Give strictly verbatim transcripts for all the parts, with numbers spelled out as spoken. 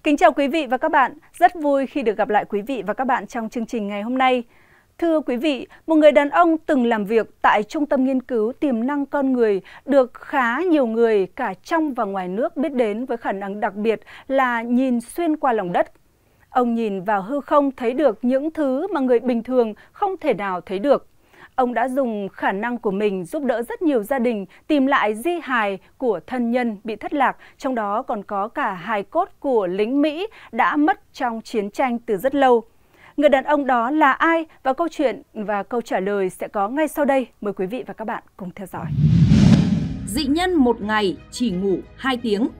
Kính chào quý vị và các bạn, rất vui khi được gặp lại quý vị và các bạn trong chương trình ngày hôm nay. Thưa quý vị, một người đàn ông từng làm việc tại Trung tâm Nghiên cứu Tiềm năng Con Người được khá nhiều người cả trong và ngoài nước biết đến với khả năng đặc biệt là nhìn xuyên qua lòng đất. Ông nhìn vào hư không thấy được những thứ mà người bình thường không thể nào thấy được. Ông đã dùng khả năng của mình giúp đỡ rất nhiều gia đình tìm lại di hài của thân nhân bị thất lạc, trong đó còn có cả hài cốt của lính Mỹ đã mất trong chiến tranh từ rất lâu. Người đàn ông đó là ai và câu chuyện và câu trả lời sẽ có ngay sau đây. Mời quý vị và các bạn cùng theo dõi. Dị nhân một ngày chỉ ngủ hai tiếng.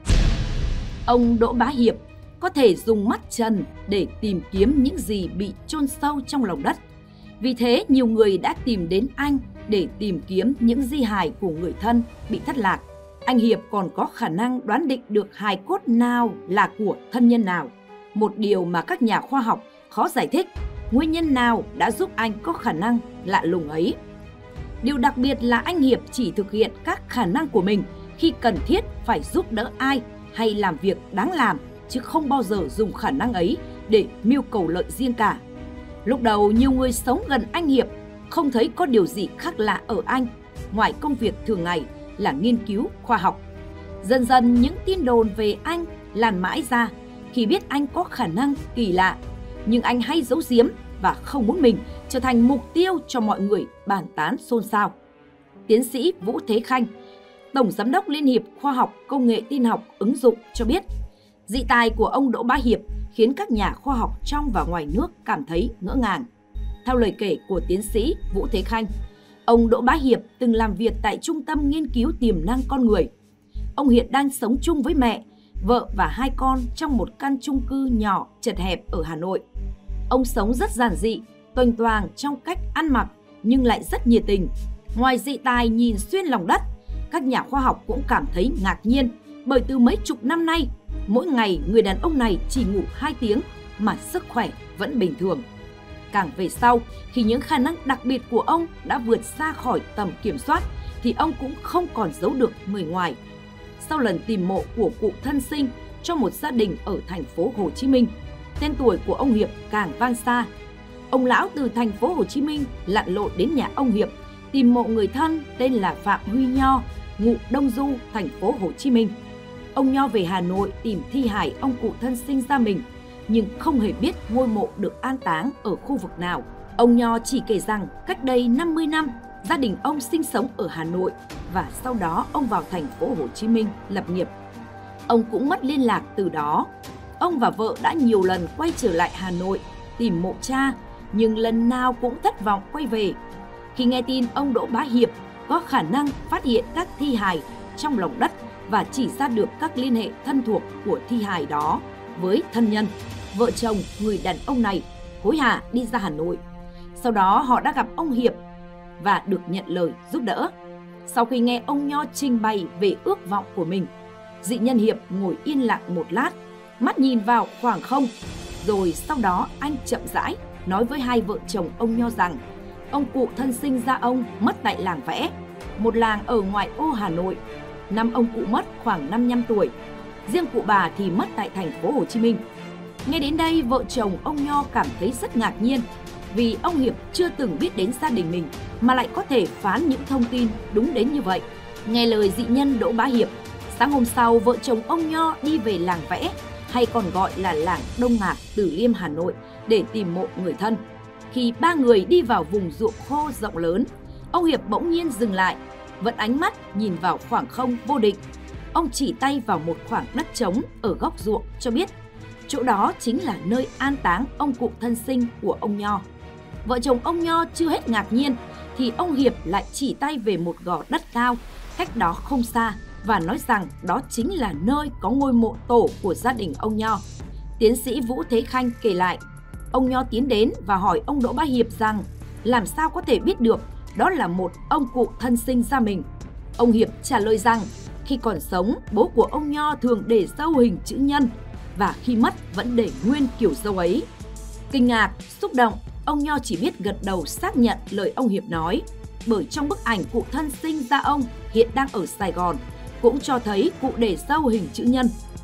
Ông Đỗ Bá Hiệp có thể dùng mắt trần để tìm kiếm những gì bị chôn sâu trong lòng đất. Vì thế, nhiều người đã tìm đến anh để tìm kiếm những di hài của người thân bị thất lạc. Anh Hiệp còn có khả năng đoán định được hài cốt nào là của thân nhân nào. Một điều mà các nhà khoa học khó giải thích, nguyên nhân nào đã giúp anh có khả năng lạ lùng ấy. Điều đặc biệt là anh Hiệp chỉ thực hiện các khả năng của mình khi cần thiết phải giúp đỡ ai hay làm việc đáng làm, chứ không bao giờ dùng khả năng ấy để mưu cầu lợi riêng cả. Lúc đầu, nhiều người sống gần anh Hiệp không thấy có điều gì khác lạ ở anh, ngoài công việc thường ngày là nghiên cứu khoa học. Dần dần, những tin đồn về anh lan mãi ra khi biết anh có khả năng kỳ lạ, nhưng anh hay giấu giếm và không muốn mình trở thành mục tiêu cho mọi người bàn tán xôn xao. Tiến sĩ Vũ Thế Khanh, Tổng Giám đốc Liên hiệp Khoa học Công nghệ Tin học ứng dụng cho biết, dị tài của ông Đỗ Bá Hiệp khiến các nhà khoa học trong và ngoài nước cảm thấy ngỡ ngàng. Theo lời kể của tiến sĩ Vũ Thế Khanh, ông Đỗ Bá Hiệp từng làm việc tại Trung tâm Nghiên cứu Tiềm năng Con Người. Ông hiện đang sống chung với mẹ, vợ và hai con trong một căn chung cư nhỏ chật hẹp ở Hà Nội. Ông sống rất giản dị, toành toàng trong cách ăn mặc nhưng lại rất nhiệt tình. Ngoài dị tài nhìn xuyên lòng đất, các nhà khoa học cũng cảm thấy ngạc nhiên bởi từ mấy chục năm nay, mỗi ngày người đàn ông này chỉ ngủ hai tiếng mà sức khỏe vẫn bình thường. Càng về sau, khi những khả năng đặc biệt của ông đã vượt xa khỏi tầm kiểm soát, thì ông cũng không còn giấu được người ngoài. Sau lần tìm mộ của cụ thân sinh cho một gia đình ở thành phố Hồ Chí Minh, tên tuổi của ông Hiệp càng vang xa. Ông lão từ thành phố Hồ Chí Minh lặn lội đến nhà ông Hiệp tìm mộ người thân tên là Phạm Huy Nho, ngụ Đông Du, thành phố Hồ Chí Minh. Ông Nho về Hà Nội tìm thi hài ông cụ thân sinh ra mình, nhưng không hề biết ngôi mộ được an táng ở khu vực nào. Ông Nho chỉ kể rằng cách đây năm mươi năm, gia đình ông sinh sống ở Hà Nội và sau đó ông vào thành phố Hồ Chí Minh lập nghiệp. Ông cũng mất liên lạc từ đó. Ông và vợ đã nhiều lần quay trở lại Hà Nội tìm mộ cha, nhưng lần nào cũng thất vọng quay về. Khi nghe tin ông Đỗ Bá Hiệp có khả năng phát hiện các thi hài trong lòng đất và chỉ ra được các liên hệ thân thuộc của thi hài đó với thân nhân, vợ chồng người đàn ông này hối hả đi ra Hà Nội. Sau đó họ đã gặp ông Hiệp và được nhận lời giúp đỡ. Sau khi nghe ông Nho trình bày về ước vọng của mình, dị nhân Hiệp ngồi yên lặng một lát, mắt nhìn vào khoảng không, rồi sau đó anh chậm rãi nói với hai vợ chồng ông Nho rằng ông cụ thân sinh ra ông mất tại làng Vẽ, một làng ở ngoại ô Hà Nội. Năm ông cụ mất khoảng năm mươi lăm tuổi, riêng cụ bà thì mất tại thành phố Hồ Chí Minh. Nghe đến đây, vợ chồng ông Nho cảm thấy rất ngạc nhiên, vì ông Hiệp chưa từng biết đến gia đình mình mà lại có thể phán những thông tin đúng đến như vậy. Nghe lời dị nhân Đỗ Bá Hiệp, sáng hôm sau vợ chồng ông Nho đi về làng Vẽ, hay còn gọi là làng Đông Ngạc, Từ Liêm, Hà Nội để tìm mộ người thân. Khi ba người đi vào vùng ruộng khô rộng lớn, ông Hiệp bỗng nhiên dừng lại, vẫn ánh mắt nhìn vào khoảng không vô định. Ông chỉ tay vào một khoảng đất trống ở góc ruộng cho biết chỗ đó chính là nơi an táng ông cụ thân sinh của ông Nho. Vợ chồng ông Nho chưa hết ngạc nhiên thì ông Hiệp lại chỉ tay về một gò đất cao cách đó không xa và nói rằng đó chính là nơi có ngôi mộ tổ của gia đình ông Nho. Tiến sĩ Vũ Thế Khanh kể lại, ông Nho tiến đến và hỏi ông Đỗ Bá Hiệp rằng làm sao có thể biết được đó là một ông cụ thân sinh ra mình. Ông Hiệp trả lời rằng khi còn sống, bố của ông Nho thường để râu hình chữ nhân và khi mất vẫn để nguyên kiểu râu ấy. Kinh ngạc, xúc động, ông Nho chỉ biết gật đầu xác nhận lời ông Hiệp nói, bởi trong bức ảnh cụ thân sinh ra ông hiện đang ở Sài Gòn cũng cho thấy cụ để râu hình chữ nhân.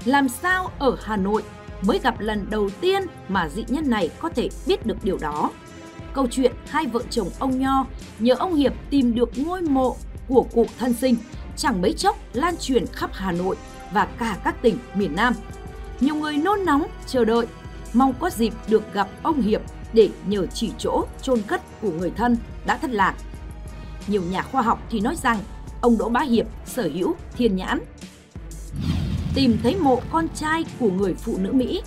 Làm sao ở Hà Nội mới gặp lần đầu tiên mà dị nhân này có thể biết được điều đó? Câu chuyện hai vợ chồng ông Nho nhờ ông Hiệp tìm được ngôi mộ của cụ thân sinh chẳng mấy chốc lan truyền khắp Hà Nội và cả các tỉnh miền Nam. Nhiều người nôn nóng chờ đợi, mong có dịp được gặp ông Hiệp để nhờ chỉ chỗ chôn cất của người thân đã thất lạc. Nhiều nhà khoa học thì nói rằng ông Đỗ Bá Hiệp sở hữu thiên nhãn. Tìm thấy mộ con trai của người phụ nữ Mỹ.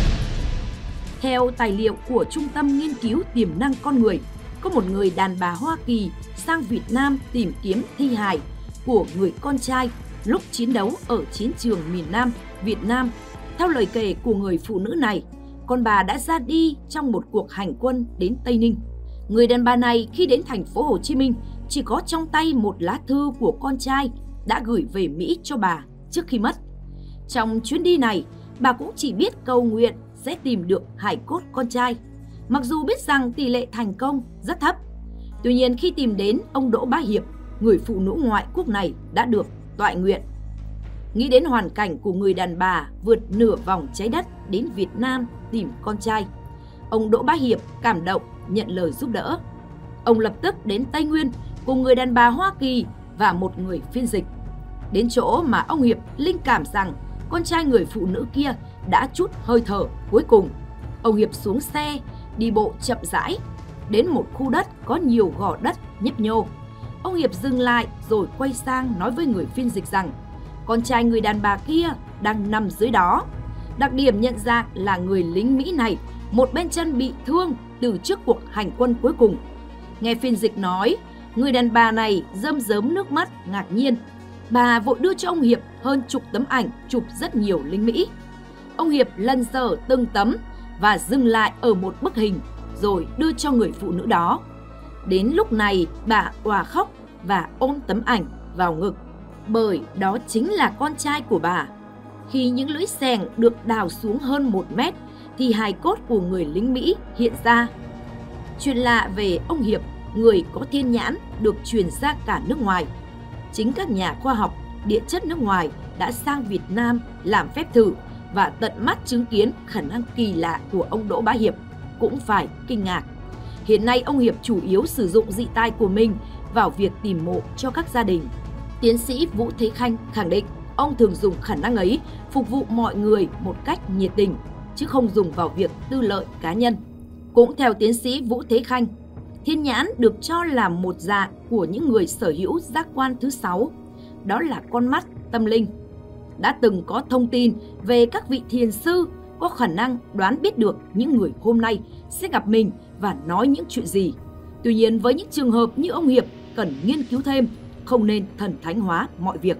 Theo tài liệu của Trung tâm Nghiên cứu Tiềm năng Con Người, có một người đàn bà Hoa Kỳ sang Việt Nam tìm kiếm thi hài của người con trai lúc chiến đấu ở chiến trường miền Nam Việt Nam. Theo lời kể của người phụ nữ này, con bà đã ra đi trong một cuộc hành quân đến Tây Ninh. Người đàn bà này khi đến thành phố Hồ Chí Minh chỉ có trong tay một lá thư của con trai đã gửi về Mỹ cho bà trước khi mất. Trong chuyến đi này, bà cũng chỉ biết cầu nguyện sẽ tìm được hài cốt con trai, mặc dù biết rằng tỷ lệ thành công rất thấp. Tuy nhiên khi tìm đến ông Đỗ Bá Hiệp, người phụ nữ ngoại quốc này đã được toại nguyện. Nghĩ đến hoàn cảnh của người đàn bà vượt nửa vòng trái đất đến Việt Nam tìm con trai, ông Đỗ Bá Hiệp cảm động nhận lời giúp đỡ. Ông lập tức đến Tây Nguyên cùng người đàn bà Hoa Kỳ và một người phiên dịch. Đến chỗ mà ông Hiệp linh cảm rằng con trai người phụ nữ kia đã trút hơi thở cuối cùng, ông Hiệp xuống xe, đi bộ chậm rãi, đến một khu đất có nhiều gò đất nhấp nhô. Ông Hiệp dừng lại rồi quay sang nói với người phiên dịch rằng con trai người đàn bà kia đang nằm dưới đó. Đặc điểm nhận ra là người lính Mỹ này một bên chân bị thương từ trước cuộc hành quân cuối cùng. Nghe phiên dịch nói, người đàn bà này rơm rớm nước mắt ngạc nhiên. Bà vội đưa cho ông Hiệp hơn chục tấm ảnh chụp rất nhiều lính Mỹ. Ông Hiệp lần dở từng tấm và dừng lại ở một bức hình rồi đưa cho người phụ nữ đó. Đến lúc này bà òa khóc và ôm tấm ảnh vào ngực, bởi đó chính là con trai của bà. Khi những lưỡi xẻng được đào xuống hơn một mét thì hài cốt của người lính Mỹ hiện ra. Chuyện lạ về ông Hiệp, người có thiên nhãn, được truyền ra cả nước ngoài. Chính các nhà khoa học địa chất nước ngoài đã sang Việt Nam làm phép thử và tận mắt chứng kiến khả năng kỳ lạ của ông Đỗ Bá Hiệp cũng phải kinh ngạc. Hiện nay ông Hiệp chủ yếu sử dụng dị tai của mình vào việc tìm mộ cho các gia đình. Tiến sĩ Vũ Thế Khanh khẳng định ông thường dùng khả năng ấy phục vụ mọi người một cách nhiệt tình, chứ không dùng vào việc tư lợi cá nhân. Cũng theo tiến sĩ Vũ Thế Khanh, thiên nhãn được cho là một dạng của những người sở hữu giác quan thứ sáu, đó là con mắt tâm linh. Đã từng có thông tin về các vị thiền sư có khả năng đoán biết được những người hôm nay sẽ gặp mình và nói những chuyện gì. Tuy nhiên với những trường hợp như ông Hiệp cần nghiên cứu thêm, không nên thần thánh hóa mọi việc.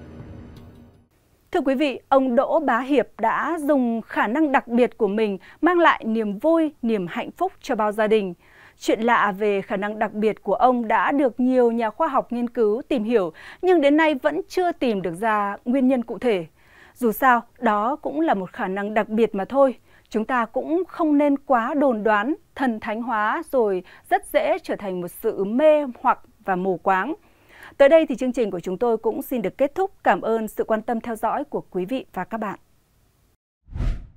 Thưa quý vị, ông Đỗ Bá Hiệp đã dùng khả năng đặc biệt của mình mang lại niềm vui, niềm hạnh phúc cho bao gia đình. Chuyện lạ về khả năng đặc biệt của ông đã được nhiều nhà khoa học nghiên cứu tìm hiểu, nhưng đến nay vẫn chưa tìm được ra nguyên nhân cụ thể. Dù sao, đó cũng là một khả năng đặc biệt mà thôi. Chúng ta cũng không nên quá đồn đoán, thần thánh hóa rồi rất dễ trở thành một sự mê hoặc và mù quáng. Tới đây thì chương trình của chúng tôi cũng xin được kết thúc. Cảm ơn sự quan tâm theo dõi của quý vị và các bạn.